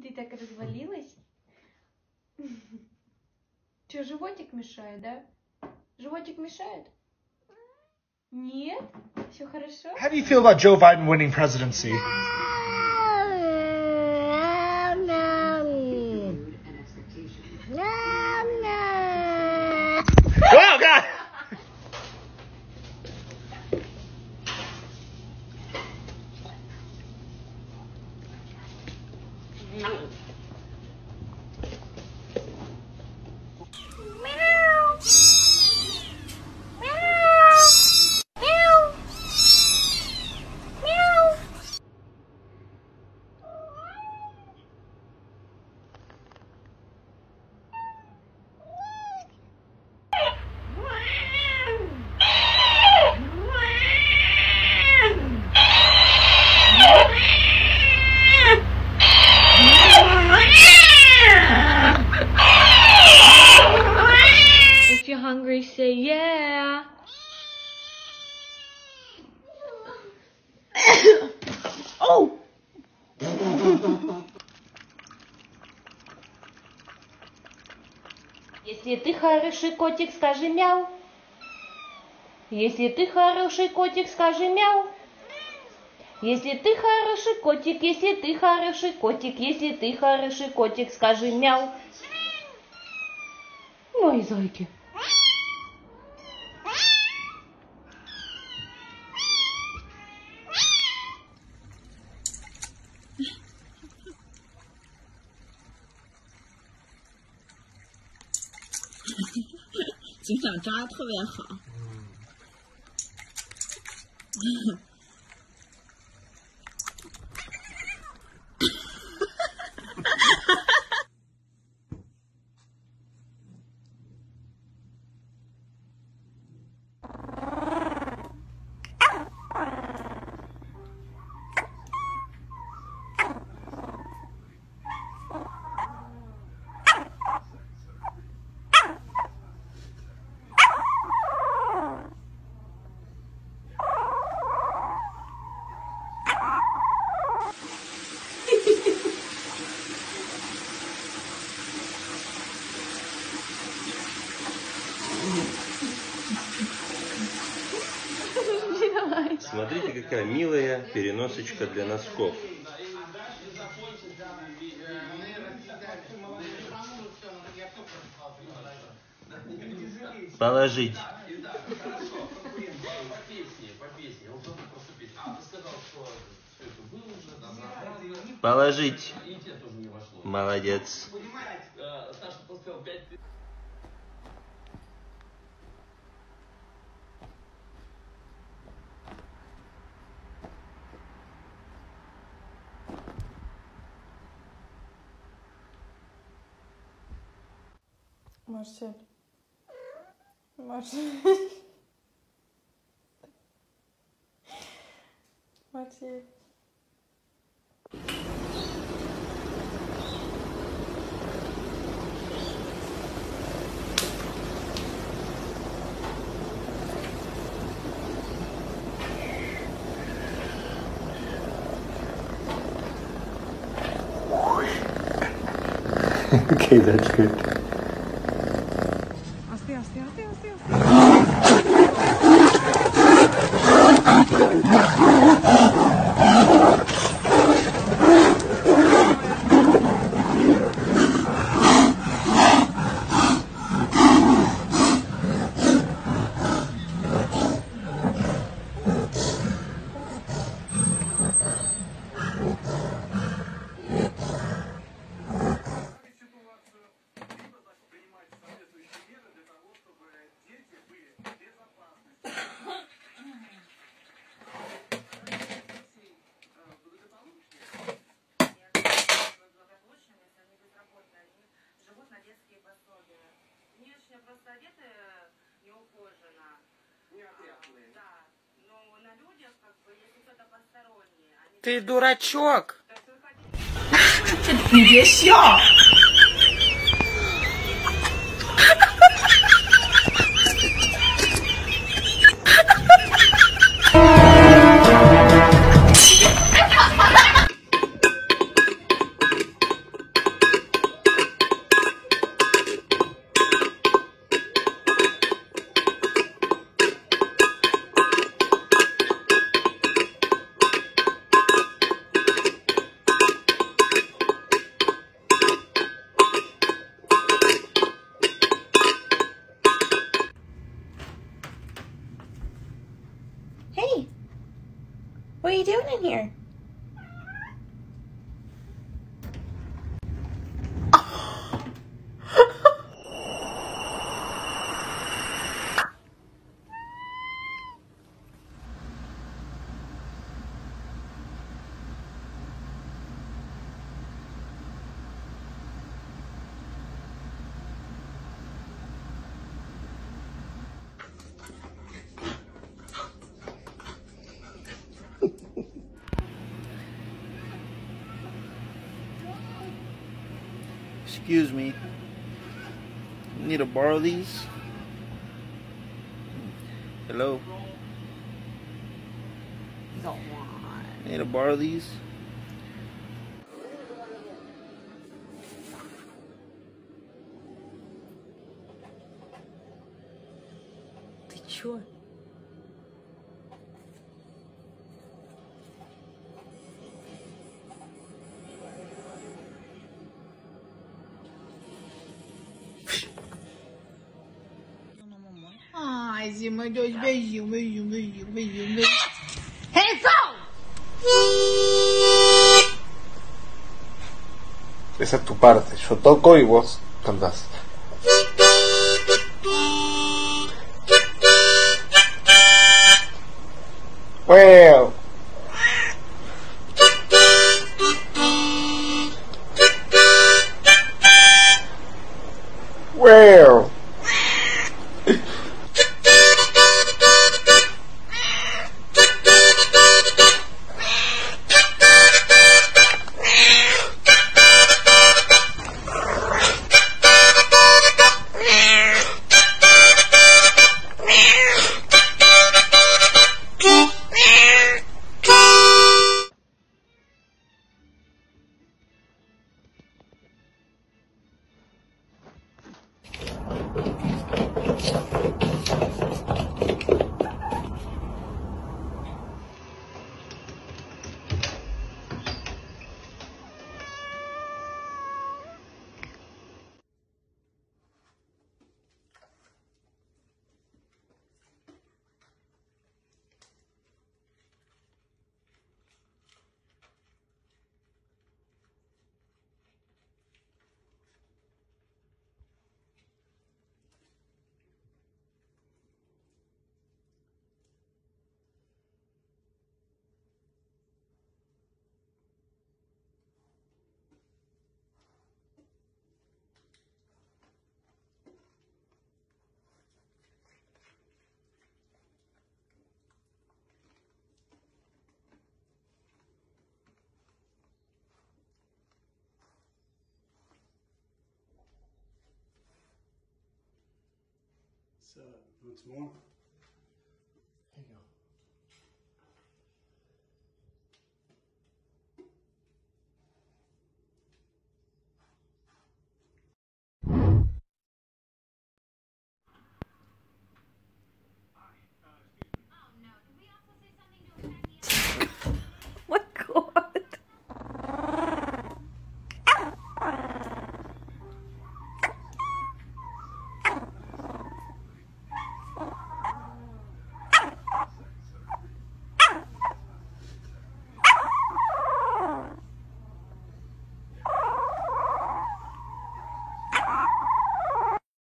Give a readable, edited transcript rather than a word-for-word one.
Ты так развалилась? Че, животик мешает, да? Животик мешает? Нет? Все хорошо? How do you feel about Joe Biden winning presidency? Oh, God! If you're hungry, say yeah. Oh! Если ты хороший котик, скажи мяу. Если ты хороший котик, скажи мяу. Если ты хороший котик, если ты хороший котик, если ты хороший котик, скажи мяу. Мои зайки. 警长抓得特别好。 Смотрите, какая милая переносочка для носков. Положить. Положить. Молодец. Марсель. Марсель. Марсель. Okay, that's good. Просто одеты неухоженно. Неопрятные. Да. Но на людях, как бы, если кто-то посторонний, они... Ты дурачок. Ты别笑。 in here? Excuse me. Need to borrow these? Hello? Go on. Need to borrow these? Ты чё? Ai, Zima, dois beijinhos, beijinho, beijinho, beijinho, beijinho. Esa es tu parte. Yo toco y vos cantás. Well. Well. So, once more.